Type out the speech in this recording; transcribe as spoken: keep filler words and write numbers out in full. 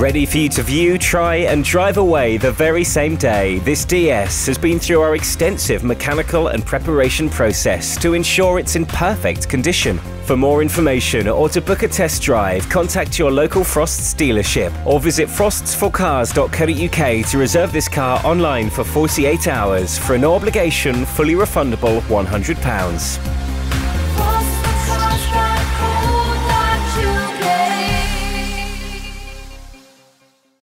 Ready for you to view, try and drive away the very same day, this D S has been through our extensive mechanical and preparation process to ensure it's in perfect condition. For more information or to book a test drive, contact your local Frosts dealership or visit frosts four cars dot co dot U K to reserve this car online for forty-eight hours for a no obligation, fully refundable one hundred pounds.